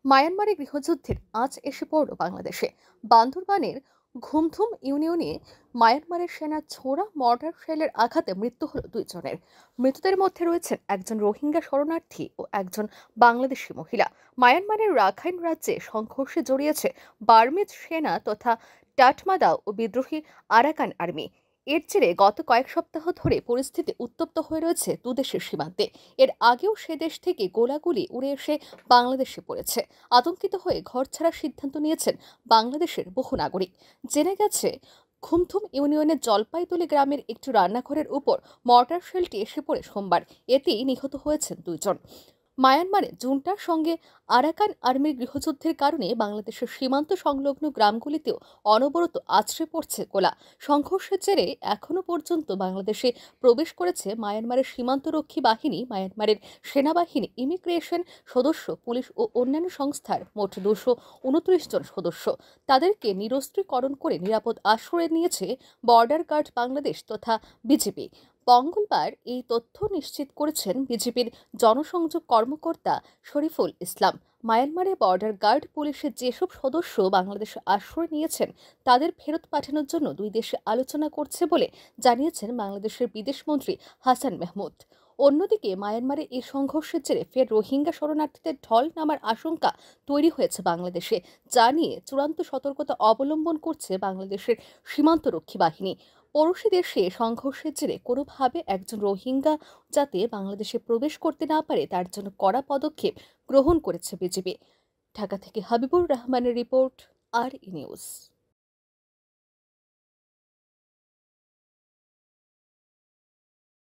মায়ানমারে গৃহযুদ্ধের আঁচ এসে পড়ল বাংলাদেশে। বান্দরবানের ঘুমথুম ইউনিয়নে মায়ানমারের সেনার ছোড়া মর্টার শেলের আঘাতে মৃত্যু হল দুইজনের। মৃতদের মধ্যে রয়েছেন একজন রোহিঙ্গা শরণার্থী ও একজন বাংলাদেশি মহিলা। মায়ানমারের রাখাইন রাজ্যে সংঘর্ষে জড়িয়েছে বার্মিজ সেনা তথা টাটমাদাও ও বিদ্রোহী আরাকান আর্মি। এর জেরে গত কয়েক সপ্তাহ ধরে পরিস্থিতি উত্তপ্ত হয়ে রয়েছে দুদেশের সীমান্তে। এর আগেও সে দেশ থেকে গোলাগুলি উড়ে এসে বাংলাদেশে পড়েছে। আতঙ্কিত হয়ে ঘর ছাড়ার সিদ্ধান্ত নিয়েছেন বাংলাদেশের বহু নাগরিক। জেনে গেছে, খুমথুম ইউনিয়নের জলপাইতলি গ্রামের একটি রান্নাঘরের উপর মর্টার শেলটি এসে পড়ে সোমবার। এতেই নিহত হয়েছেন দুইজন। মায়ানমারে জুনটার সঙ্গে আরাকান আর্মির গৃহযুদ্ধের কারণে বাংলাদেশের সীমান্ত সংলগ্ন গ্রামগুলিতেও অনবরত আছড়ে পড়ছে গোলা। সংঘর্ষের জেরে এখনো পর্যন্ত বাংলাদেশে প্রবেশ করেছে মায়ানমারের সীমান্তরক্ষী বাহিনী, মায়ানমারের সেনাবাহিনী, ইমিগ্রেশন সদস্য, পুলিশ ও অন্যান্য সংস্থার মোট 229 জন সদস্য। তাদেরকে নিরস্ত্রীকরণ করে নিরাপদ আশ্রয়ে নিয়েছে বর্ডার গার্ড বাংলাদেশ তথা বিজিবি। মঙ্গলবার এই তথ্য নিশ্চিত করেছেন বিজেপির জনসংযোগ কর্মকর্তা শরীফুল ইসলাম। মায়ানমারে বর্ডার গার্ড পুলিশের যেসব সদস্য বাংলাদেশে আশ্রয় নিয়েছেন তাদের ফেরত পাঠানোর জন্য দুই দেশে আলোচনা করছে বলে জানিয়েছেন বাংলাদেশের বিদেশমন্ত্রী হাসান মাহমুদ। অন্যদিকে মায়ানমারে এই সংঘর্ষের জেরে ফের রোহিঙ্গা শরণার্থীদের ঢল নামার আশঙ্কা তৈরি হয়েছে বাংলাদেশে, যা নিয়ে চূড়ান্ত সতর্কতা অবলম্বন করছে বাংলাদেশের সীমান্তরক্ষী বাহিনী। পড়শি দেশে সংঘর্ষের জেরে কোনোভাবে একজন রোহিঙ্গা যাতে বাংলাদেশে প্রবেশ করতে না পারে তার জন্য কড়া পদক্ষেপ গ্রহণ করেছে বিজিবি। ঢাকা থেকে হাবিবুর রহমানের রিপোর্ট, আর ই নিউজ।